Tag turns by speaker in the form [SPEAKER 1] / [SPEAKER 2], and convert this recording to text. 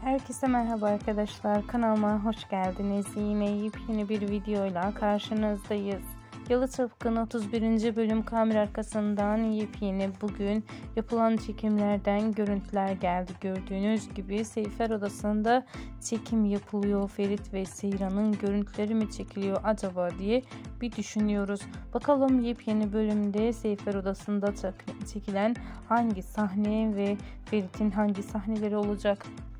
[SPEAKER 1] Herkese merhaba arkadaşlar, kanalıma hoş geldiniz. Yine yepyeni bir videoyla karşınızdayız. Yalı Çapkın 31. bölüm kamera arkasından yepyeni bugün yapılan çekimlerden görüntüler geldi. Gördüğünüz gibi Seyfer odasında çekim yapılıyor. Ferit ve Seyran'ın görüntüleri mi çekiliyor acaba diye bir düşünüyoruz. Bakalım yepyeni bölümde Seyfer odasında çekilen hangi sahne ve Ferit'in hangi sahneleri olacak?